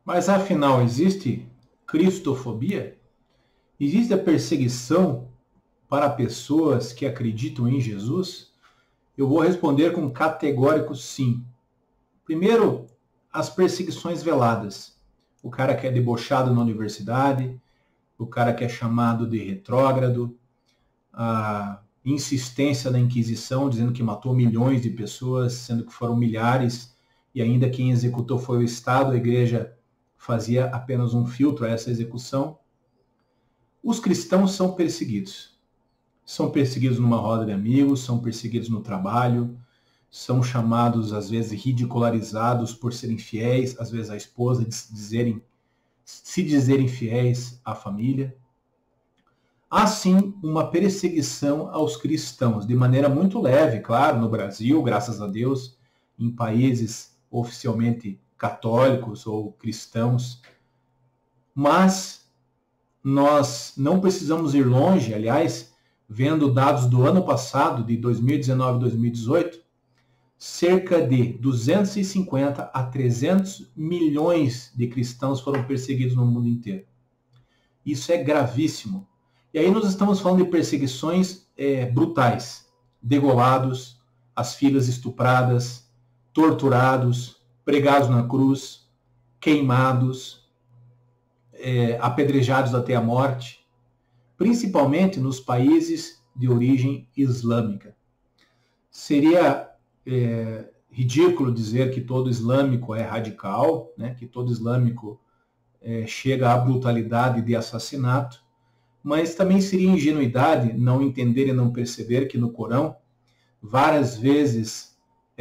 Mas afinal, existe cristofobia? Existe a perseguição para pessoas que acreditam em Jesus? Eu vou responder com categórico sim. Primeiro, as perseguições veladas. O cara que é debochado na universidade, o cara que é chamado de retrógrado, a insistência da Inquisição, dizendo que matou milhões de pessoas, sendo que foram milhares, e ainda quem executou foi o Estado, a Igreja fazia apenas um filtro a essa execução. Os cristãos são perseguidos. São perseguidos numa roda de amigos, são perseguidos no trabalho, são chamados, às vezes, ridicularizados por serem fiéis, às vezes a esposa de se dizerem fiéis à família. Há sim uma perseguição aos cristãos, de maneira muito leve, claro, no Brasil, graças a Deus, em países oficialmente católicos ou cristãos, mas nós não precisamos ir longe. Aliás, vendo dados do ano passado, de 2019 e 2018, cerca de 250 a 300 milhões de cristãos foram perseguidos no mundo inteiro. Isso é gravíssimo. E aí nós estamos falando de perseguições brutais, degolados, as filhas estupradas, torturados, pregados na cruz, queimados, apedrejados até a morte, principalmente nos países de origem islâmica. Seria ridículo dizer que todo islâmico é radical, né? Que todo islâmico chega à brutalidade de assassinato, mas também seria ingenuidade não entender e não perceber que no Corão, várias vezes,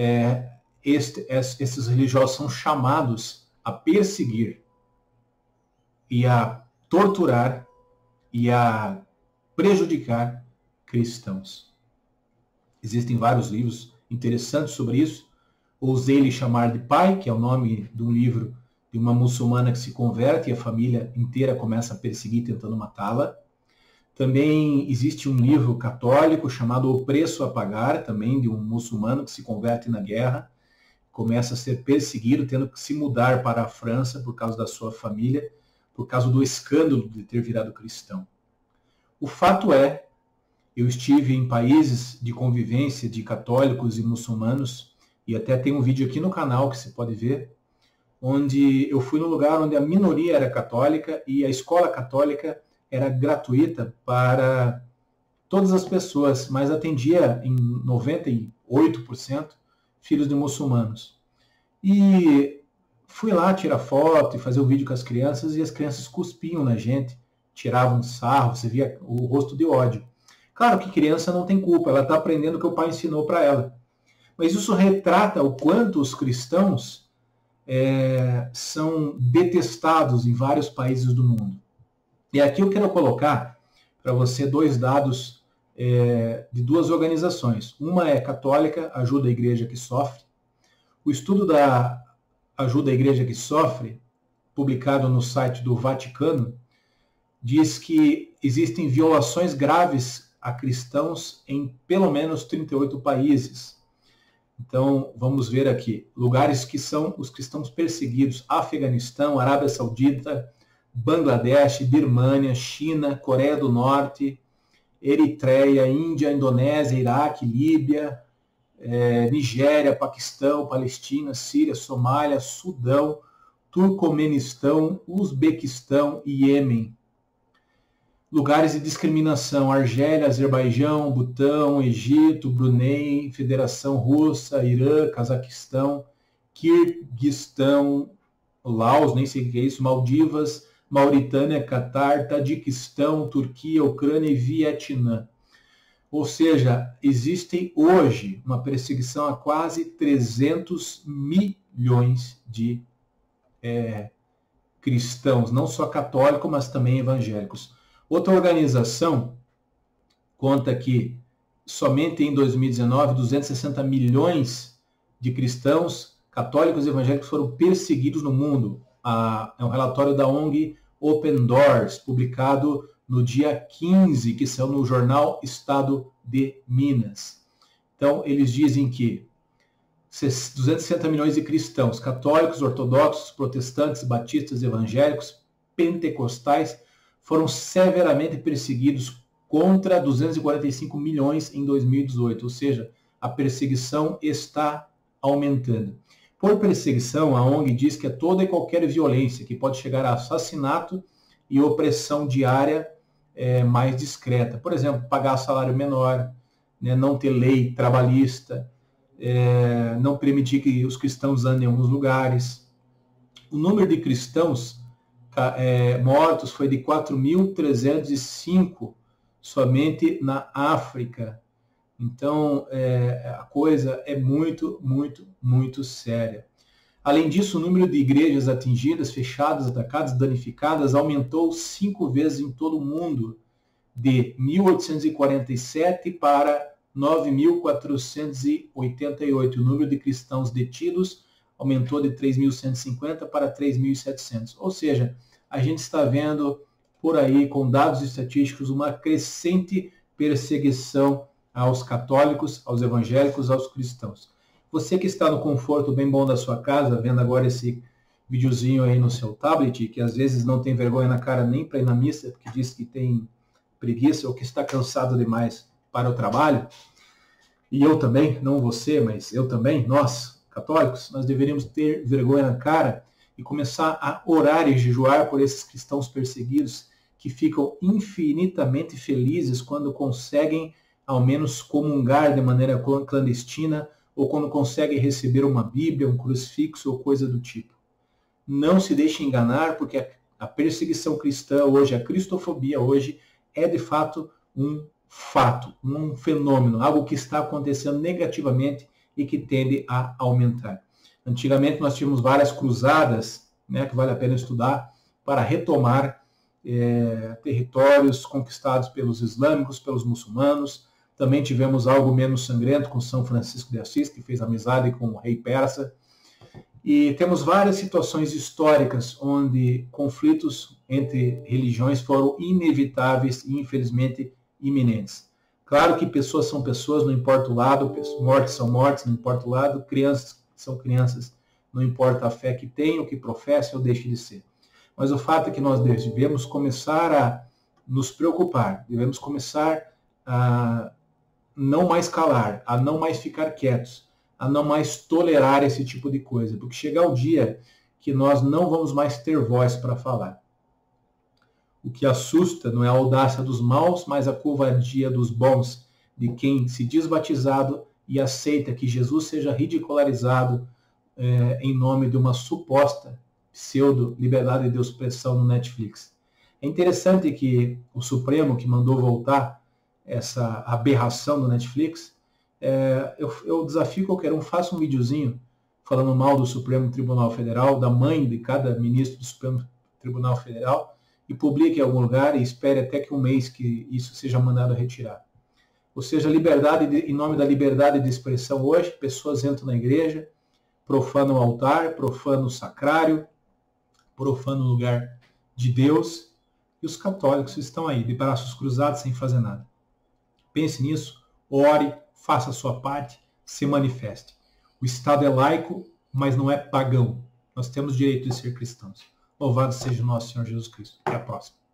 esses religiosos são chamados a perseguir e a torturar e a prejudicar cristãos. Existem vários livros interessantes sobre isso. Ousei lhe chamar de pai, que é o nome de um livro de uma muçulmana que se converte e a família inteira começa a perseguir, tentando matá-la. Também existe um livro católico chamado O Preço a Pagar, também de um muçulmano que se converte na guerra, começa a ser perseguido, tendo que se mudar para a França por causa da sua família, por causa do escândalo de ter virado cristão. O fato é, eu estive em países de convivência de católicos e muçulmanos, e até tem um vídeo aqui no canal que você pode ver, onde eu fui num lugar onde a minoria era católica e a escola católica era gratuita para todas as pessoas, mas atendia em 98% filhos de muçulmanos. E fui lá tirar foto e fazer o vídeo com as crianças, e as crianças cuspiam na gente, tiravam sarro, você via o rosto de ódio. Claro que criança não tem culpa, ela está aprendendo o que o pai ensinou para ela. Mas isso retrata o quanto os cristãos são detestados em vários países do mundo. E aqui eu quero colocar para você dois dados de duas organizações. Uma é católica, Ajuda a Igreja que Sofre. O estudo da Ajuda a Igreja que Sofre, publicado no site do Vaticano, diz que existem violações graves a cristãos em pelo menos 38 países. Então, vamos ver aqui. Lugares que são os cristãos perseguidos: Afeganistão, Arábia Saudita, Bangladesh, Birmânia, China, Coreia do Norte, Eritreia, Índia, Indonésia, Iraque, Líbia, Nigéria, Paquistão, Palestina, Síria, Somália, Sudão, Turcomenistão, Uzbequistão e Iêmen. Lugares de discriminação: Argélia, Azerbaijão, Butão, Egito, Brunei, Federação Russa, Irã, Cazaquistão, Quirguistão, Laos, nem sei o que é isso, Maldivas, Mauritânia, Catar, Tadiquistão, Turquia, Ucrânia e Vietnã. Ou seja, existe hoje uma perseguição a quase 300 milhões de cristãos, não só católicos, mas também evangélicos. Outra organização conta que somente em 2019, 260 milhões de cristãos, católicos e evangélicos foram perseguidos no mundo. É um relatório da ONG Open Doors, publicado no dia 15, que saiu no jornal Estado de Minas. Então, eles dizem que 260 milhões de cristãos, católicos, ortodoxos, protestantes, batistas, evangélicos, pentecostais, foram severamente perseguidos contra 245 milhões em 2018, ou seja, a perseguição está aumentando. Por perseguição, a ONG diz que é toda e qualquer violência, que pode chegar a assassinato e opressão diária mais discreta. Por exemplo, pagar salário menor, né, não ter lei trabalhista, não permitir que os cristãos andem em alguns lugares. O número de cristãos mortos foi de 4.305 somente na África. Então, a coisa é muito, muito, muito séria. Além disso, o número de igrejas atingidas, fechadas, atacadas, danificadas, aumentou 5 vezes em todo o mundo, de 1.847 para 9.488. O número de cristãos detidos aumentou de 3.150 para 3.700. Ou seja, a gente está vendo por aí, com dados estatísticos, uma crescente perseguição aos católicos, aos evangélicos, aos cristãos. Você que está no conforto bem bom da sua casa, vendo agora esse videozinho aí no seu tablet, que às vezes não tem vergonha na cara nem para ir na missa, porque diz que tem preguiça ou que está cansado demais para o trabalho, e eu também, não você, mas eu também, nós, católicos, nós deveríamos ter vergonha na cara e começar a orar e jejuar por esses cristãos perseguidos que ficam infinitamente felizes quando conseguem ao menos comungar de maneira clandestina ou quando conseguem receber uma Bíblia, um crucifixo ou coisa do tipo. Não se deixe enganar, porque a perseguição cristã hoje, a cristofobia hoje, é de fato um fato, um fenômeno, algo que está acontecendo negativamente e que tende a aumentar. Antigamente nós tínhamos várias cruzadas, né, que vale a pena estudar, para retomar territórios conquistados pelos islâmicos, pelos muçulmanos. Também tivemos algo menos sangrento com São Francisco de Assis, que fez amizade com o rei persa. E temos várias situações históricas onde conflitos entre religiões foram inevitáveis e, infelizmente, iminentes. Claro que pessoas são pessoas, não importa o lado, mortes são mortes, não importa o lado, crianças são crianças, não importa a fé que tenham, o que professem ou deixem de ser. Mas o fato é que nós devemos começar a nos preocupar, devemos começar a não mais calar, a não mais ficar quietos, a não mais tolerar esse tipo de coisa, porque chegar o dia que nós não vamos mais ter voz para falar. O que assusta não é a audácia dos maus, mas a covardia dos bons, de quem se diz batizado e aceita que Jesus seja ridicularizado em nome de uma suposta pseudo-liberdade de expressão no Netflix. É interessante que o Supremo, que mandou voltar essa aberração do Netflix, eu desafio qualquer um, faça um videozinho falando mal do Supremo Tribunal Federal, da mãe de cada ministro do Supremo Tribunal Federal, e publique em algum lugar e espere até que um mês que isso seja mandado retirar. Ou seja, em nome da liberdade de expressão hoje, pessoas entram na igreja, profanam o altar, profanam o sacrário, profanam o lugar de Deus, e os católicos estão aí, de braços cruzados, sem fazer nada. Pense nisso, ore, faça a sua parte, se manifeste. O Estado é laico, mas não é pagão. Nós temos direito de ser cristãos. Louvado seja o nosso Senhor Jesus Cristo. Até a próxima.